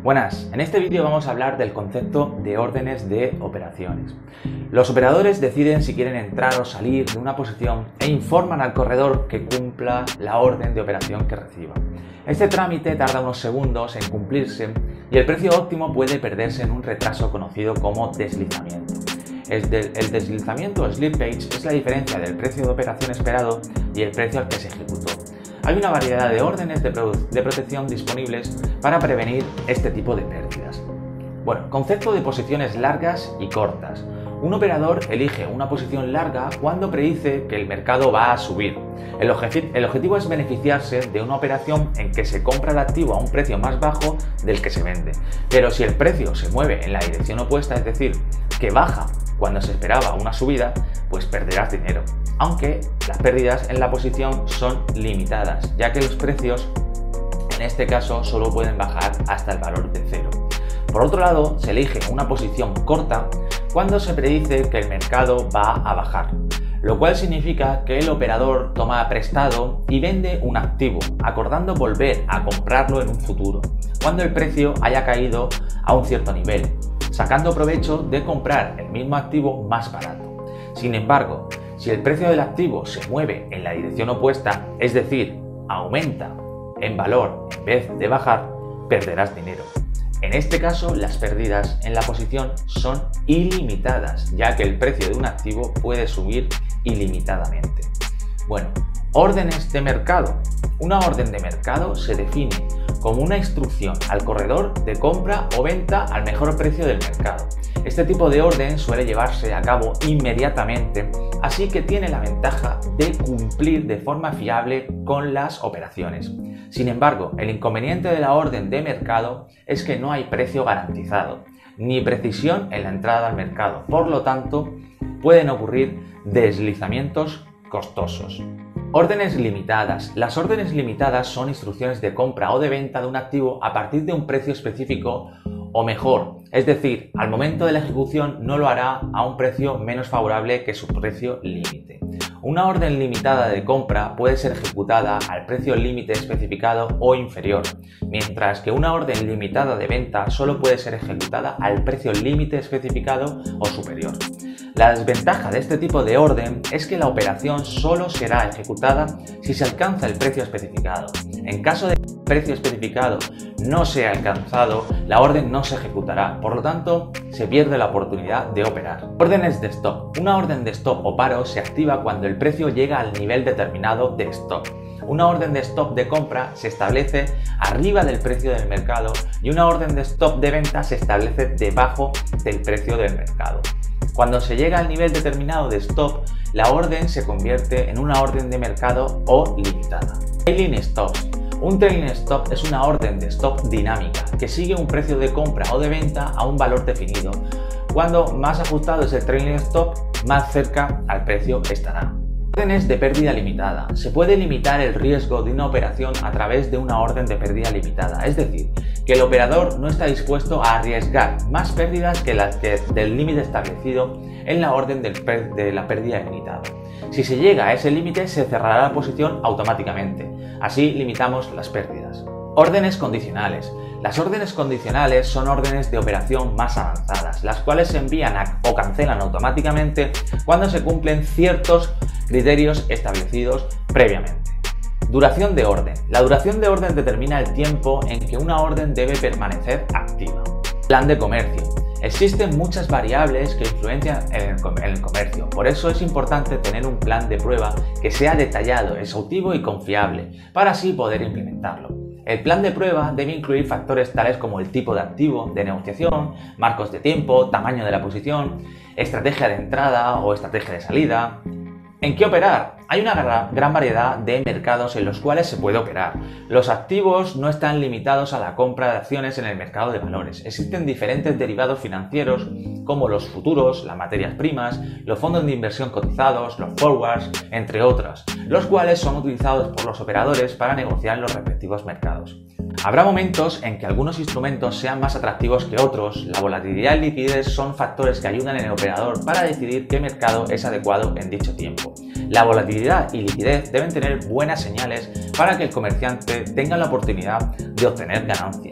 Buenas, en este vídeo vamos a hablar del concepto de órdenes de operaciones. Los operadores deciden si quieren entrar o salir de una posición e informan al corredor que cumpla la orden de operación que reciba. Este trámite tarda unos segundos en cumplirse y el precio óptimo puede perderse en un retraso conocido como deslizamiento. El deslizamiento o slippage es la diferencia del precio de operación esperado y el precio al que se ejecutó. Hay una variedad de órdenes de protección disponibles para prevenir este tipo de pérdidas. Bueno, concepto de posiciones largas y cortas. Un operador elige una posición larga cuando predice que el mercado va a subir. El objetivo es beneficiarse de una operación en que se compra el activo a un precio más bajo del que se vende. Pero si el precio se mueve en la dirección opuesta, es decir, que baja cuando se esperaba una subida, pues perderás dinero. Aunque las pérdidas en la posición son limitadas, ya que los precios en este caso solo pueden bajar hasta el valor de cero. Por otro lado, se elige una posición corta cuando se predice que el mercado va a bajar, lo cual significa que el operador toma prestado y vende un activo, acordando volver a comprarlo en un futuro, cuando el precio haya caído a un cierto nivel, sacando provecho de comprar el mismo activo más barato. Sin embargo, si el precio del activo se mueve en la dirección opuesta, es decir, aumenta en valor en vez de bajar, perderás dinero. En este caso, las pérdidas en la posición son ilimitadas, ya que el precio de un activo puede subir ilimitadamente. Bueno, órdenes de mercado. Una orden de mercado se define como una instrucción al corredor de compra o venta al mejor precio del mercado. Este tipo de orden suele llevarse a cabo inmediatamente, así que tiene la ventaja de cumplir de forma fiable con las operaciones. Sin embargo, el inconveniente de la orden de mercado es que no hay precio garantizado, ni precisión en la entrada al mercado. Por lo tanto, pueden ocurrir deslizamientos costosos. Órdenes limitadas. Las órdenes limitadas son instrucciones de compra o de venta de un activo a partir de un precio específico o mejor, es decir, al momento de la ejecución no lo hará a un precio menos favorable que su precio límite. Una orden limitada de compra puede ser ejecutada al precio límite especificado o inferior, mientras que una orden limitada de venta solo puede ser ejecutada al precio límite especificado o superior. La desventaja de este tipo de orden es que la operación solo será ejecutada si se alcanza el precio especificado. En caso de que el precio especificado no sea alcanzado, la orden no se ejecutará, por lo tanto, se pierde la oportunidad de operar. Órdenes de stop. Una orden de stop o paro se activa cuando el precio llega al nivel determinado de stop. Una orden de stop de compra se establece arriba del precio del mercado y una orden de stop de venta se establece debajo del precio del mercado. Cuando se llega al nivel determinado de stop, la orden se convierte en una orden de mercado o limitada. Trailing stop. Un trailing stop es una orden de stop dinámica que sigue un precio de compra o de venta a un valor definido. Cuando más ajustado es el trailing stop, más cerca al precio estará. Órdenes de pérdida limitada. Se puede limitar el riesgo de una operación a través de una orden de pérdida limitada, es decir, que el operador no está dispuesto a arriesgar más pérdidas que las del límite establecido en la orden de la pérdida limitada. Si se llega a ese límite, se cerrará la posición automáticamente. Así limitamos las pérdidas. Órdenes condicionales. Las órdenes condicionales son órdenes de operación más avanzadas, las cuales se envían o cancelan automáticamente cuando se cumplen ciertos criterios establecidos previamente. Duración de orden. La duración de orden determina el tiempo en que una orden debe permanecer activa. Plan de comercio. Existen muchas variables que influencian en el comercio, por eso es importante tener un plan de prueba que sea detallado, exhaustivo y confiable, para así poder implementarlo. El plan de prueba debe incluir factores tales como el tipo de activo de negociación, marcos de tiempo, tamaño de la posición, estrategia de entrada o estrategia de salida. ¿En qué operar? Hay una gran variedad de mercados en los cuales se puede operar. Los activos no están limitados a la compra de acciones en el mercado de valores. Existen diferentes derivados financieros como los futuros, las materias primas, los fondos de inversión cotizados, los forwards, entre otros, los cuales son utilizados por los operadores para negociar en los respectivos mercados. Habrá momentos en que algunos instrumentos sean más atractivos que otros. La volatilidad y liquidez son factores que ayudan en el operador para decidir qué mercado es adecuado en dicho tiempo. La volatilidad y liquidez deben tener buenas señales para que el comerciante tenga la oportunidad de obtener ganancias.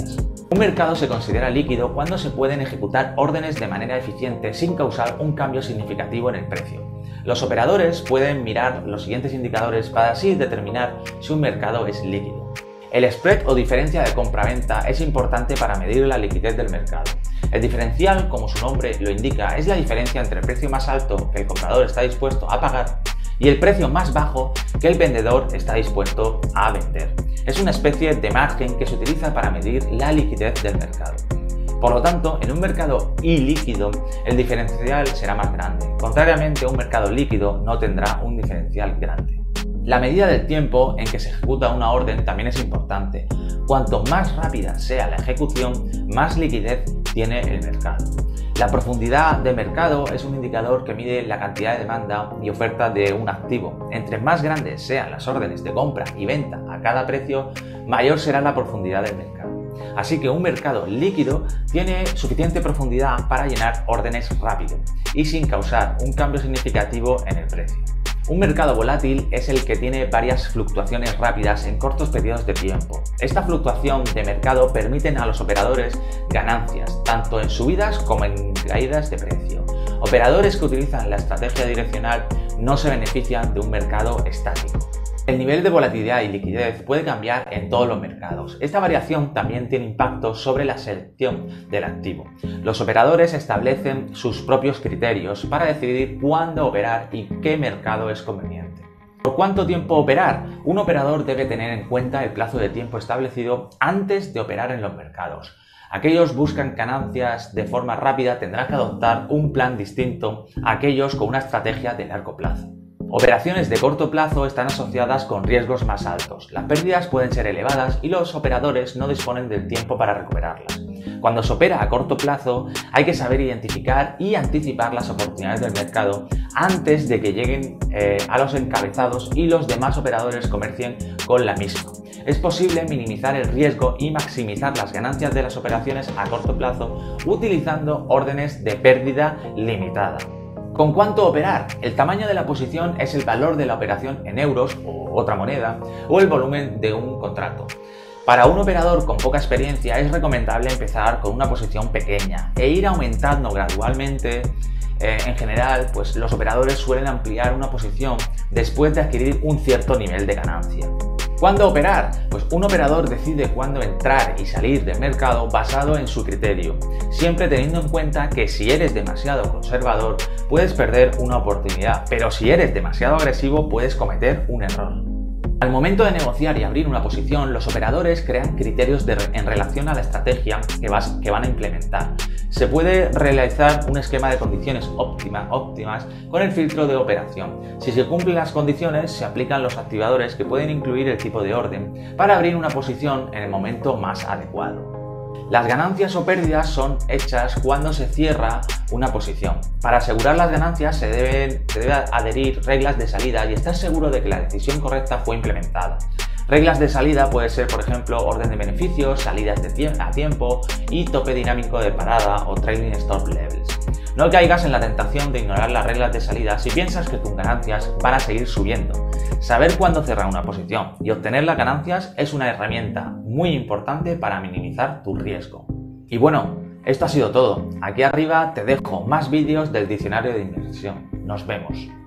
Un mercado se considera líquido cuando se pueden ejecutar órdenes de manera eficiente sin causar un cambio significativo en el precio. Los operadores pueden mirar los siguientes indicadores para así determinar si un mercado es líquido. El spread o diferencia de compra-venta es importante para medir la liquidez del mercado. El diferencial, como su nombre lo indica, es la diferencia entre el precio más alto que el comprador está dispuesto a pagar y el precio más bajo que el vendedor está dispuesto a vender. Es una especie de margen que se utiliza para medir la liquidez del mercado. Por lo tanto, en un mercado ilíquido, el diferencial será más grande. Contrariamente, un mercado líquido no tendrá un diferencial grande. La medida del tiempo en que se ejecuta una orden también es importante. Cuanto más rápida sea la ejecución, más liquidez tiene el mercado. La profundidad de mercado es un indicador que mide la cantidad de demanda y oferta de un activo. Entre más grandes sean las órdenes de compra y venta a cada precio, mayor será la profundidad del mercado. Así que un mercado líquido tiene suficiente profundidad para llenar órdenes rápido y sin causar un cambio significativo en el precio. Un mercado volátil es el que tiene varias fluctuaciones rápidas en cortos periodos de tiempo. Esta fluctuación de mercado permite a los operadores ganancias, tanto en subidas como en caídas de precio. Operadores que utilizan la estrategia direccional no se benefician de un mercado estático. El nivel de volatilidad y liquidez puede cambiar en todos los mercados. Esta variación también tiene impacto sobre la selección del activo. Los operadores establecen sus propios criterios para decidir cuándo operar y qué mercado es conveniente. ¿Por cuánto tiempo operar? Un operador debe tener en cuenta el plazo de tiempo establecido antes de operar en los mercados. Aquellos que buscan ganancias de forma rápida tendrán que adoptar un plan distinto a aquellos con una estrategia de largo plazo. Operaciones de corto plazo están asociadas con riesgos más altos. Las pérdidas pueden ser elevadas y los operadores no disponen del tiempo para recuperarlas. Cuando se opera a corto plazo, hay que saber identificar y anticipar las oportunidades del mercado antes de que lleguen a los encabezados y los demás operadores comercien con la misma. Es posible minimizar el riesgo y maximizar las ganancias de las operaciones a corto plazo utilizando órdenes de pérdida limitada. ¿Con cuánto operar? El tamaño de la posición es el valor de la operación en euros o otra moneda o el volumen de un contrato. Para un operador con poca experiencia es recomendable empezar con una posición pequeña e ir aumentando gradualmente. En general, pues los operadores suelen ampliar una posición después de adquirir un cierto nivel de ganancia. ¿Cuándo operar? Pues un operador decide cuándo entrar y salir del mercado basado en su criterio, siempre teniendo en cuenta que si eres demasiado conservador puedes perder una oportunidad, pero si eres demasiado agresivo puedes cometer un error. Al momento de negociar y abrir una posición, los operadores crean criterios en relación a la estrategia que van a implementar. Se puede realizar un esquema de condiciones óptimas con el filtro de operación. Si se cumplen las condiciones, se aplican los activadores que pueden incluir el tipo de orden para abrir una posición en el momento más adecuado. Las ganancias o pérdidas son hechas cuando se cierra una posición. Para asegurar las ganancias se debe adherir reglas de salida y estar seguro de que la decisión correcta fue implementada. Reglas de salida puede ser, por ejemplo, orden de beneficios, salidas a tiempo y tope dinámico de parada o trailing stop levels. No caigas en la tentación de ignorar las reglas de salida si piensas que tus ganancias van a seguir subiendo. Saber cuándo cerrar una posición y obtener las ganancias es una herramienta muy importante para minimizar tu riesgo. Y bueno, esto ha sido todo. Aquí arriba te dejo más vídeos del diccionario de inversión. Nos vemos.